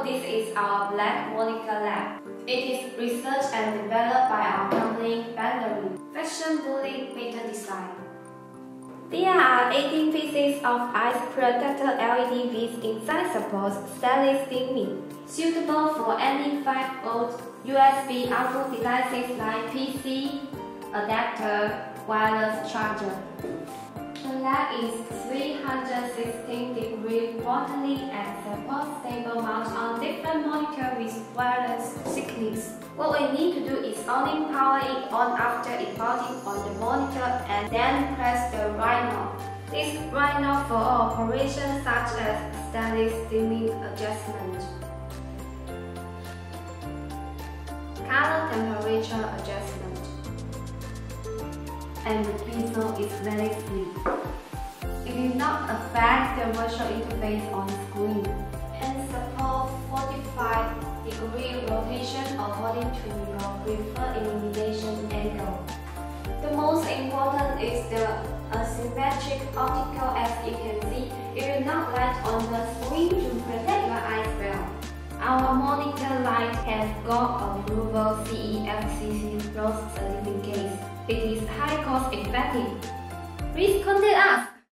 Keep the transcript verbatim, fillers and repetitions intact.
this is our black monitor lab. It is researched and developed by our company Bandary, fashion bullet pattern design. There are eighteen pieces of ice protector L E D with inside supports stainless steaming, suitable for any five volt U S B output devices like P C, adapter, wireless charger. The lab is three hundred sixteen degree rotary and supports stable mount on different monitors with wireless thickness. What we need to do is only power it on after importing on the monitor and then press the right knob. This right knob for all operations such as stainless steaming adjustment, color temperature adjustment, and the bezel is very free. It will not affect the virtual interface on screen and support forty-five degree rotation according to your preferred illumination angle. The most important is the asymmetric optical. As you can see, it will not light on the screen to protect your eyes well. Our monitor light has got a global C E F C C ROHS certificate. It is high cost effective. Please contact us.